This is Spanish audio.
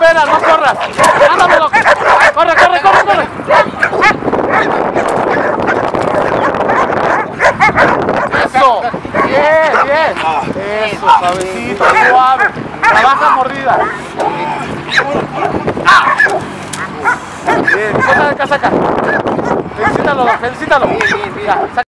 espera, no corras. Ándale, Doc. Corre, corre, corre, corre. Eso. Bien, bien. Eso, suavecito, suave. Trabaja mordida. Bien, saca de acá, saca. Felicítalo, Doc, felicítalo. Ya, saca.